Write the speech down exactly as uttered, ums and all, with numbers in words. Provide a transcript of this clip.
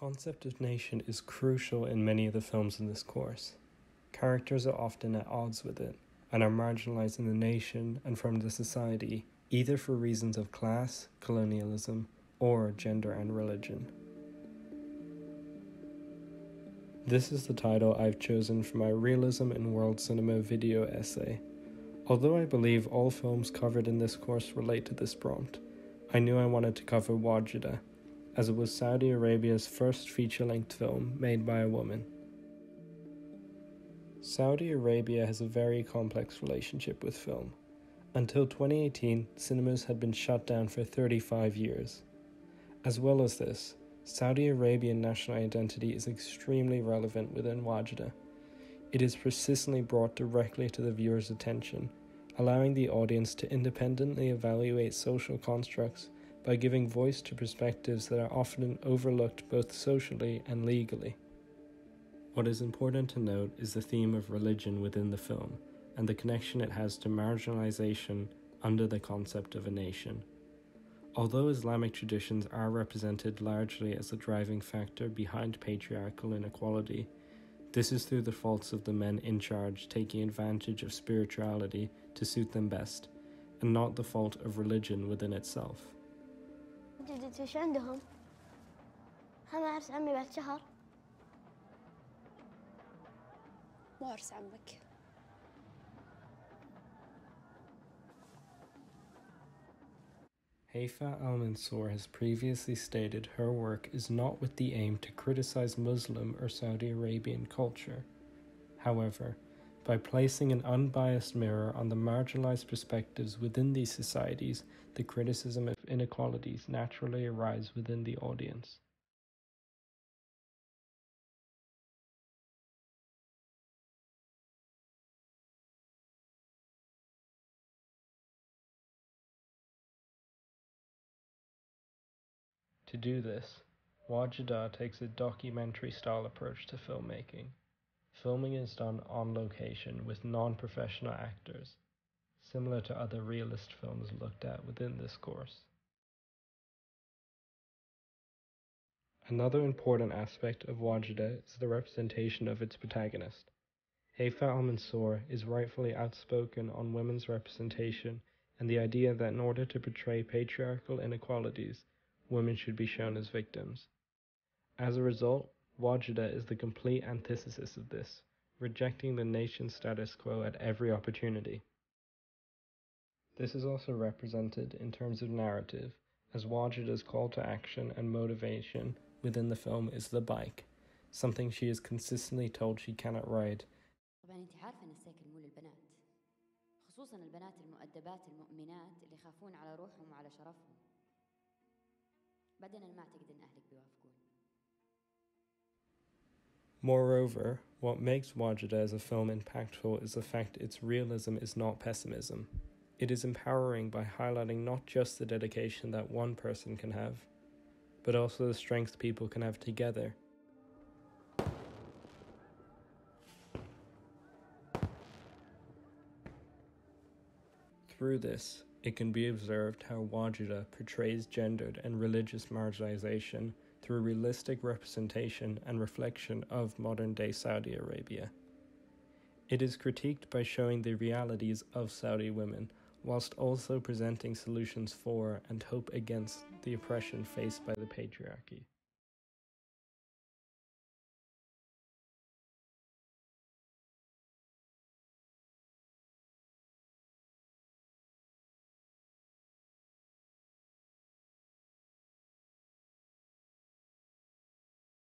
concept of nation is crucial in many of the films in this course. Characters are often at odds with it, and are marginalized in the nation and from the society, either for reasons of class, colonialism, or gender and religion. This is the title I've chosen for my Realism in World Cinema video essay. Although I believe all films covered in this course relate to this prompt, I knew I wanted to cover Wajida, as it was Saudi Arabia's first feature-length film made by a woman. Saudi Arabia has a very complex relationship with film. Until twenty eighteen, cinemas had been shut down for thirty-five years. As well as this, Saudi Arabian national identity is extremely relevant within Wajida. It is persistently brought directly to the viewer's attention, allowing the audience to independently evaluate social constructs by giving voice to perspectives that are often overlooked both socially and legally. What is important to note is the theme of religion within the film, and the connection it has to marginalization under the concept of a nation. Although Islamic traditions are represented largely as the driving factor behind patriarchal inequality, this is through the faults of the men in charge taking advantage of spirituality to suit them best, and not the fault of religion within itself. Haifa al-Mansour has previously stated her work is not with the aim to criticize Muslim or Saudi Arabian culture. However, by placing an unbiased mirror on the marginalized perspectives within these societies, the criticism of inequalities naturally arise within the audience. To do this, Wajida takes a documentary-style approach to filmmaking. Filming is done on location with non-professional actors, similar to other realist films looked at within this course. Another important aspect of Wajida is the representation of its protagonist. Haifa al-Mansour is rightfully outspoken on women's representation and the idea that in order to portray patriarchal inequalities, women should be shown as victims. As a result, Wajida is the complete antithesis of this, rejecting the nation's status quo at every opportunity. This is also represented in terms of narrative, as Wajida's call to action and motivation within the film is the bike, something she is consistently told she cannot ride. Moreover, what makes Wajida as a film impactful is the fact its realism is not pessimism. It is empowering by highlighting not just the dedication that one person can have, but also the strength people can have together. Through this, it can be observed how Wajida portrays gendered and religious marginalization through realistic representation and reflection of modern-day Saudi Arabia. It is critiqued by showing the realities of Saudi women, whilst also presenting solutions for and hope against the oppression faced by the patriarchy.